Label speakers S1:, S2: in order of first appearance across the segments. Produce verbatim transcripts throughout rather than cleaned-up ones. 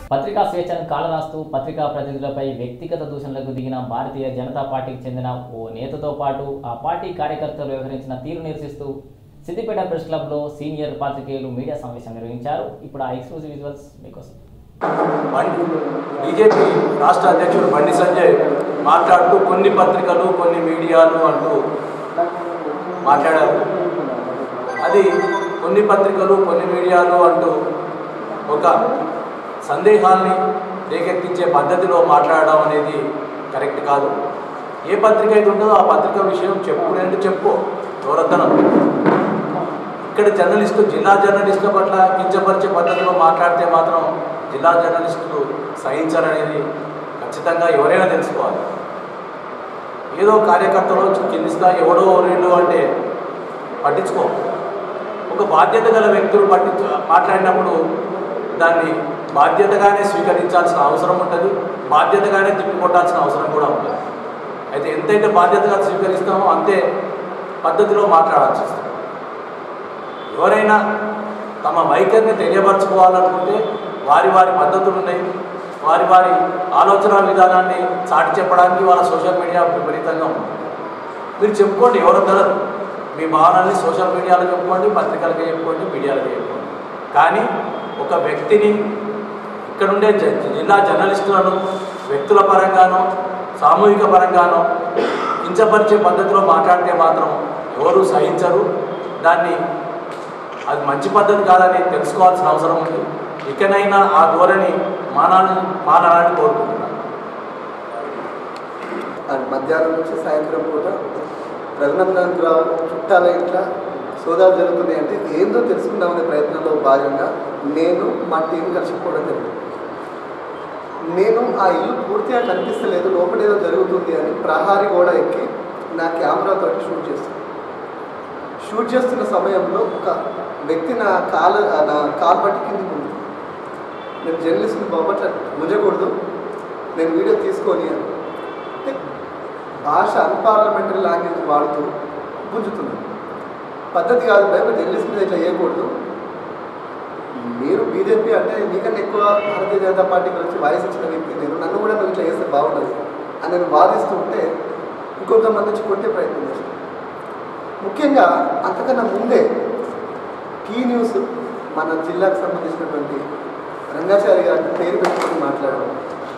S1: పత్రికా స్వేచ్ఛను కాలరాస్తూ పత్రికా ప్రతినిధులపై వ్యక్తిగత దూషణలకు దిగిన భారతీయ జనతా పార్టీకి చెందిన ఓ నేతతో పాటు ఆ పార్టీ కార్యకర్తలు వ్యవహరించిన తీరు నిరసిస్తూ సిద్దిపేట ప్రెస్ క్లబ్లో సీనియర్ పాత్రికేయులు మీడియా సమావేశం నిర్వహించారు. ఇప్పుడు ఆ ఎక్స్క్లూజివ్ విజువల్స్ మీకోసం.
S2: బీజేపీ రాష్ట్ర అధ్యక్షుడు బండి సంజయ్ మాట్లాడుతూ కొన్ని పత్రికలు కొన్ని మీడియాలు అంటూ మాట్లాడారు. అది కొన్ని పత్రికలు కొన్ని మీడియాలు అంటూ ఒక సందేహాన్ని రేకెత్తించే పద్ధతిలో మాట్లాడడం అనేది కరెక్ట్ కాదు. ఏ పత్రిక అయితే ఉంటుందో ఆ పత్రిక విషయం చెప్పుకునేందుకు చెప్పు ఎవరొద్దనం. ఇక్కడ జర్నలిస్టు జిల్లా జర్నలిస్టుల పట్ల కించపరిచే పద్ధతిలో మాట్లాడితే మాత్రం జిల్లా జర్నలిస్టులు సహించాలనేది ఖచ్చితంగా ఎవరైనా తెలుసుకోవాలి. ఏదో కార్యకర్తలు కింది స్థాయి ఎవడో రెండు అంటే పట్టించుకో. ఒక బాధ్యత గల వ్యక్తులు పట్టి మాట్లాడినప్పుడు దాన్ని బాధ్యతగానే స్వీకరించాల్సిన అవసరం ఉంటుంది, బాధ్యతగానే తిప్పికొట్టాల్సిన అవసరం కూడా ఉంటుంది. అయితే ఎంతైతే బాధ్యతగా స్వీకరిస్తామో అంతే పద్ధతిలో మాట్లాడాల్సి వస్తుంది. ఎవరైనా తమ వైఖరిని తెలియపరచుకోవాలనుకుంటే వారి వారి పద్ధతులు ఉన్నాయి. వారి వారి ఆలోచన విధానాన్ని చాటి చెప్పడానికి వాళ్ళ సోషల్ మీడియా విపరీతంగా ఉంది. మీరు చెప్పుకోండి, ఎవరో తెలరు. మీ భావనల్ని సోషల్ మీడియాలో చెప్పుకోండి, పత్రికలకి చెప్పుకోండి, మీడియాలకి చెప్పుకోండి. కానీ ఒక వ్యక్తిని ఇక్కడుండే జిల్లా జర్నలిస్టులను వ్యక్తుల పరంగానో సామూహిక పరంగానో కించపరిచే పద్ధతిలో మాట్లాడితే మాత్రం ఎవరు సహించరు. దాన్ని అది మంచి పద్ధతి కాదని తెలుసుకోవాల్సిన అవసరం ఉంది. ఇకనైనా ఆ ధోరణి మానాన్ని మానాలని కోరుకుంటున్నాను.
S3: మధ్యాహ్నం నుంచి సాయంత్రం పూట రఘునందనరావు చుట్టాల ఇంట్లో సోదాలు జరుగుతున్నాయి అంటే ఏందో తెలుసుకుందామనే ప్రయత్నంలో భాగంగా నేను మా టీం కలిసిపోవడం జరిగింది. నేను ఆ ఇల్లు పూర్తిగా కనిపిస్తలేదు, లోపల ఏదో జరుగుతుంది అని ప్రహారీ గోడ ఎక్కి నా కెమెరాతో షూట్ చేస్తాను. షూట్ చేస్తున్న సమయంలో ఒక వ్యక్తి నా కాలు నా కాలు పట్టి కిందికి ఉంది. నేను జర్నలిస్ట్ని బాబట్ల ముంజకూడదు, నేను వీడియో తీసుకొని అంటే భాష అన్పార్లమెంటరీ లాంగ్వేజ్ వాడుతూ గుంజుతున్నాను. పద్ధతి కాదు, భయపడి జర్నలిస్ట్ మీద ఇట్లా చేయకూడదు. మీరు బీజేపీ అంటే మీకన్నా ఎక్కువ భారతీయ జనతా పార్టీ గురించి వాయిస్ ఇచ్చిన వ్యక్తి నేను, నన్ను కూడా నువ్వు ఇట్లా చేస్తే బాగుండదు అని నేను వాదిస్తూ ఉంటే ఇంకొంతమంది నుంచి కొట్టే ప్రయత్నం చేస్తాను. ముఖ్యంగా అంతకన్నా ముందే కీ న్యూస్ మన జిల్లాకు సంబంధించినటువంటి రంగాచారి గారిని పేరు పెట్టుకొని మాట్లాడడం,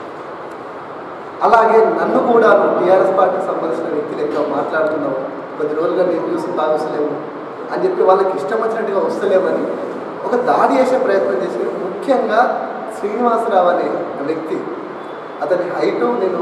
S3: అలాగే నన్ను కూడా టీఆర్ఎస్ పార్టీకి సంబంధించిన వ్యక్తులు ఎక్కువ మాట్లాడుతున్నావు, కొద్ది రోజులుగా నేను న్యూస్ బాగొస్తలేము అని చెప్పి వాళ్ళకి ఇష్టం వచ్చినట్టుగా వస్తలేమని ఒక దాడి చేసే ప్రయత్నం చేసి, ముఖ్యంగా శ్రీనివాసరావు అనే వ్యక్తి, అతని హైటు నేను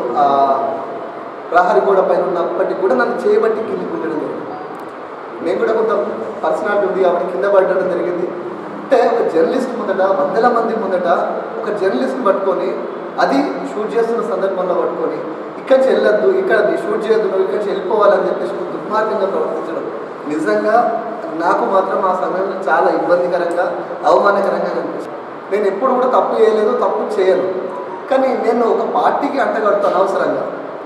S3: ప్రహరీ గోడ పైన ఉన్నప్పటికీ కూడా నన్ను చేయబట్టి కిందికి ఉండడం జరిగింది. నేను కూడా కొంత పర్సనాలిటీ ఉంది కాబట్టి కింద పడడం జరిగింది. అంటే ఒక జర్నలిస్ట్ ముందట, వందల మంది ముందట ఒక జర్నలిస్ట్ని పట్టుకొని అది షూట్ చేస్తున్న సందర్భంలో పట్టుకొని ఇక్కడి నుంచి వెళ్ళొద్దు, ఇక్కడ షూట్ చేయొద్దు, నువ్వు ఇక్కడి నుంచి వెళ్ళిపోవాలని చెప్పేసి దుర్మార్గంగా ప్రవర్తించడం నిజంగా నాకు మాత్రం ఆ సమయంలో చాలా ఇబ్బందికరంగా అవమానకరంగా అనిపిస్తుంది. నేను ఎప్పుడు కూడా తప్పు చేయలేదు, తప్పు చేయను. కానీ నేను ఒక పార్టీకి అంటగడుతాను అనవసరంగా,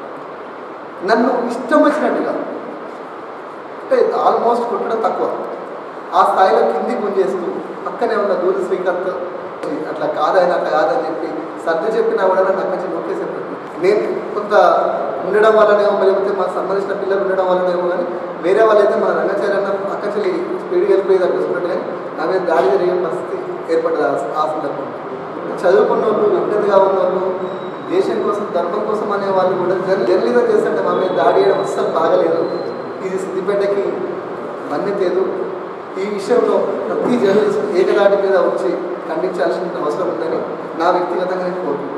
S3: నన్ను ఇష్టం వచ్చినట్టుగా అంటే ఆల్మోస్ట్ కొట్టడం తక్కువ, ఆ స్థాయిలో కింది గుంజేస్తూ పక్కనే ఉన్న దూరి శ్రీకాంత్ అట్లా కాదని అట్లా కాదని చెప్పి సర్ది చెప్పినా కూడా నన్ను అక్కడి నుంచి నొక్కేసేటట్టు. నేను కొంత ఉండడం వల్లనేమో, లేకపోతే మాకు సంబంధించిన పిల్లలు ఉండడం వల్లనేమో, కానీ వేరే వాళ్ళైతే మన రంగాచార్య అన్న అక్కడి స్పీడ్గా వెళ్ళిపోయేది అనిపిస్తున్నట్టు కానీ నా మీద దాడి జరిగే పరిస్థితి ఏర్పడ్డది ఆ సందర్భంలో. చదువుకున్న వాళ్ళు, విజ్ఞతగా ఉన్న వాళ్ళు, దేశం కోసం ధర్మం కోసం అనే వాళ్ళు కూడా జర్న జర్నలిజం చేస్తుంటే మా మీద దాడి చేయడం అస్సలు బాగలేదు. ఇది సిద్దిపేటకి మన్నితేదు. ఈ విషయంలో ప్రతి జర్నలిస్ట్ ఏకదాటి మీద వచ్చి ఖండించాల్సిన అవసరం ఉందని నా వ్యక్తిగతంగా నేను కోరుకుంటున్నాను.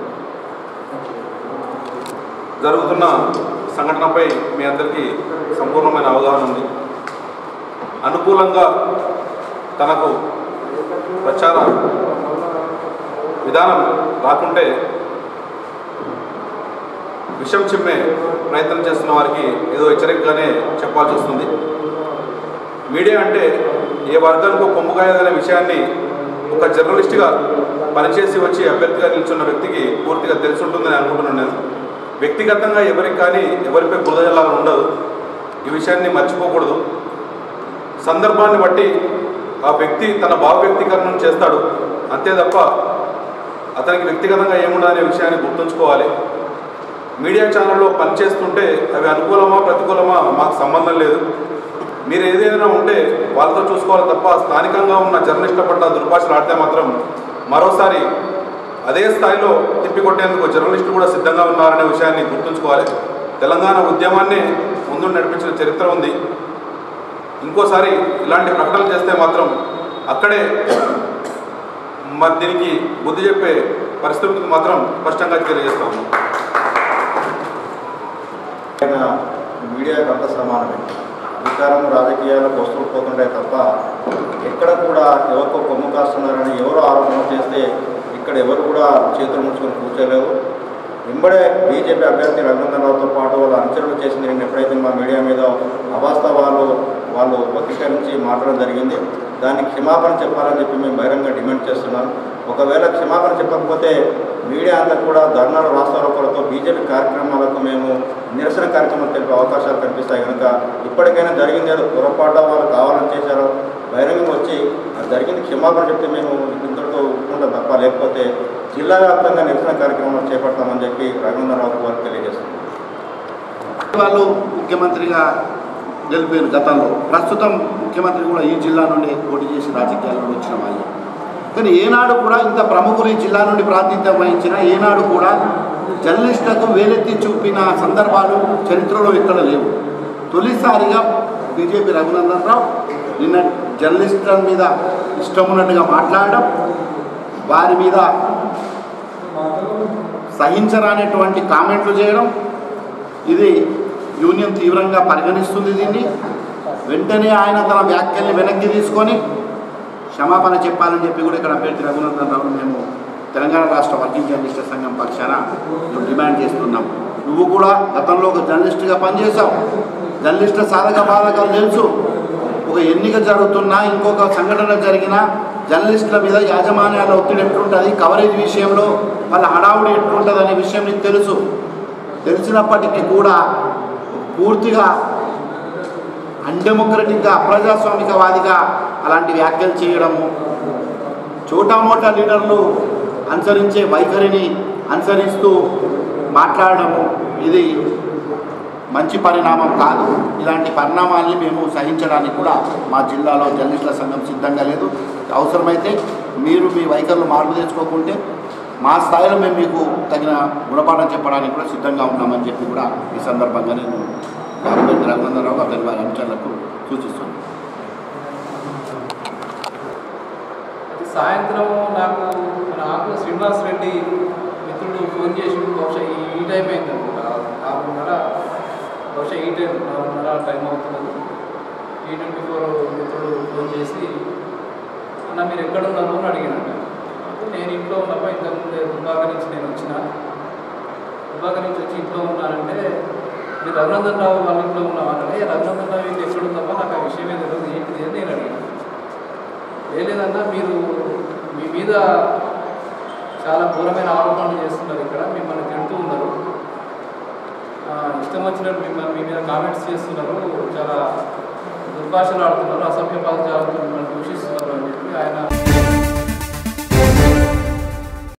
S4: జరుగుతున్న సంఘటనపై మీ అందరికీ సంపూర్ణమైన అవగాహన ఉంది. అనుకూలంగా తనకు ప్రచార విధానం రాకుంటే విషం చిమ్మే ప్రయత్నం చేస్తున్న వారికి ఏదో హెచ్చరికగానే చెప్పాల్సి వస్తుంది. మీడియా అంటే ఏ వర్గానికి కొమ్ముగాయదనే విషయాన్ని ఒక జర్నలిస్ట్గా పనిచేసి వచ్చి అభ్యర్థిగా నిల్చున్న వ్యక్తికి పూర్తిగా తెలిసి ఉంటుందని అనుకుంటున్నాను. నేను వ్యక్తిగతంగా ఎవరికి కానీ ఎవరిపై బురదలాగా ఉండదు. ఈ విషయాన్ని మర్చిపోకూడదు. సందర్భాన్ని బట్టి ఆ వ్యక్తి తన భావ వ్యక్తీకరణను చేస్తాడు అంతే తప్ప అతనికి వ్యక్తిగతంగా ఏముండదనే విషయాన్ని గుర్తుంచుకోవాలి. మీడియా ఛానల్లో పనిచేస్తుంటే అవి అనుకూలమా ప్రతికూలమా మాకు సంబంధం లేదు. మీరు ఏదైనా ఉంటే వాళ్ళతో చూసుకోవాలి తప్ప స్థానికంగా ఉన్న జర్నలిస్టుల పట్ల దుర్భాషలు ఆడితే మాత్రం మరోసారి అదే స్థాయిలో తిప్పికొట్టేందుకు జర్నలిస్టులు కూడా సిద్ధంగా ఉన్నారనే విషయాన్ని గుర్తుంచుకోవాలి. తెలంగాణ ఉద్యమాన్ని ముందు నడిపించిన చరిత్ర ఉంది. ఇంకోసారి ఇలాంటి ప్రకటనలు చేస్తే మాత్రం అక్కడే మరి దీనికి బుద్ధి చెప్పే పరిస్థితులకు మాత్రం స్పష్టంగా తెలియజేస్తాము.
S5: మీడియాకు అంత సమానమే. అధికారం రాజకీయాలకు వస్తువులు పోతుంటాయి తప్ప ఎక్కడ కూడా ఎవరికో కొమ్ము కాస్తున్నారని ఎవరో ఆరోపణ చేస్తే ఇక్కడ ఎవరు కూడా చేతులు ముడుచుకొని కూర్చోలేరు. వెంబడే బీజేపీ అభ్యర్థి రఘునందన్ రావుతో పాటు వాళ్ళు అనుచరులు చేసింది నేను ఎప్పుడైతే మా మీడియా మీద అవాస్తవాలు వాళ్ళు వక్రీకరించి మాట్లాడడం జరిగింది. దానికి క్షమాపణ చెప్పాలని చెప్పి మేము బహిరంగ డిమాండ్ చేస్తున్నాం. ఒకవేళ క్షమాపణ చెప్పకపోతే మీడియా అంతా కూడా ధర్నాలు రాస్తారోకలతో బీజేపీ కార్యక్రమాలకు మేము నిరసన కార్యక్రమాలు తెలిపే అవకాశాలు కనిపిస్తాయి. కనుక ఇప్పటికైనా జరిగింది ఏదో పొరపాటు వాళ్ళు కావాలని చేశారో బహిరంగంగా వచ్చి జరిగింది క్షమాపణ చెప్తే మేము ఇంతటితో ఒప్పుకుంటాం తప్ప లేకపోతే జిల్లా వ్యాప్తంగా నిరసన కార్యక్రమాలు చేపడతామని చెప్పి రఘునందన్ రావు వారికి తెలియజేస్తున్నాం.
S6: వాళ్ళు ముఖ్యమంత్రిగా గెలిపారు గతంలో. ప్రస్తుతం ముఖ్యమంత్రి కూడా ఈ జిల్లా నుండి పోటీ చేసి రాజకీయాల్లో వచ్చిన వాళ్ళు. కానీ ఏనాడు కూడా ఇంత ప్రముఖులు ఈ జిల్లా నుండి ప్రాతినిధ్యం వహించిన ఏనాడు కూడా జర్నలిస్టులకు వేలెత్తి చూపిన సందర్భాలు చరిత్రలో ఎక్కడ లేవు. తొలిసారిగా బీజేపీ రఘునందన్ రావు నిన్న జర్నలిస్టుల మీద ఇష్టం ఉన్నట్టుగా మాట్లాడడం, వారి మీద సహించరానటువంటి కామెంట్లు చేయడం, ఇది యూనియన్ తీవ్రంగా పరిగణిస్తుంది. దీన్ని వెంటనే ఆయన తన వ్యాఖ్యల్ని వెనక్కి తీసుకొని క్షమాపణ చెప్పాలని చెప్పి కూడా ఇక్కడ అభ్యర్థి రఘునందన్ రావు మేము తెలంగాణ రాష్ట్ర వర్కింగ్ జర్నలిస్టుల సంఘం పక్షాన మేము డిమాండ్ చేస్తున్నాం. నువ్వు కూడా గతంలో ఒక జర్నలిస్టుగా పనిచేసావు. జర్నలిస్టుల సాధక బాధకాలు తెలుసు. ఒక ఎన్నిక జరుగుతున్నా ఇంకొక సంఘటన జరిగినా జర్నలిస్టుల మీద యాజమాన్యాల ఒత్తిడి ఎట్లుంటుంది, కవరేజ్ విషయంలో వాళ్ళ హడావుడి ఎట్లుంటుంది అనే విషయం నీకు తెలుసు. తెలిసినప్పటికీ కూడా పూర్తిగా అన్డెమోక్రటిక్గా అప్రజాస్వామికవాదిగా అలాంటి వ్యాఖ్యలు చేయడము, చోటామోటా లీడర్లు అనుసరించే వైఖరిని అనుసరిస్తూ మాట్లాడడము ఇది మంచి పరిణామం కాదు. ఇలాంటి పరిణామాల్ని మేము సహించడానికి కూడా మా జిల్లాలో జర్నలిస్టుల సంఘం సిద్ధంగా లేదు. అవసరమైతే మీరు మీ వైఖరులు మార్పు తెచ్చుకోకుంటే మా స్థాయిలో మేము మీకు తగిన గుణపాఠం చెప్పడానికి కూడా సిద్ధంగా ఉన్నామని చెప్పి కూడా ఈ సందర్భంగా నేను అభ్యర్థి రఘునందన్ రావు అతని వారి అంశాలకు సూచిస్తున్నాను.
S7: సాయంత్రం నాకు మన ఆకుల శ్రీనివాస్ రెడ్డి మిత్రుడు ఫోన్ చేసి బహుశా ఈ టైం అయింది అనుకుంటా, ఆరున్నర బహుశా ఈ టైం ఆరున్నర టైం అవుతున్నది. ఈ ట్వంటీ ఫోర్ మిత్రుడు ఫోన్ చేసి అన్న మీరు ఎక్కడున్నారు అని అడిగినట్టు. నేను ఇంట్లో ఉన్నప్పుడు ఇంతకుముందే దుబ్బాక నుంచి నేను వచ్చిన దుబ్బాక నుంచి వచ్చి ఇంట్లో ఉన్నానంటే మీరు రఘునందన్ రావు వాళ్ళ ఇంట్లో ఉన్నామన్నారే, రఘునందన్ రావు ఇంటి ఎక్కడుందమ్మా నాకు ఆ విషయమే తెలియదు ఏంటిది అని నేను అడిగాను. లేదన్నా మీరు మీ మీద చాలా ఘోరమైన ఆరోపణలు చేస్తున్నారు, ఇక్కడ మిమ్మల్ని తిడుతూ ఉన్నారు, ఇష్టం వచ్చినట్టు మిమ్మల్ని మీ మీద కామెంట్స్ చేస్తున్నారు, చాలా దుర్భాషలు ఆడుతున్నారు, అసభ్య పదజాలంతో మిమ్మల్ని దూషిస్తున్నారు అని చెప్పి ఆయన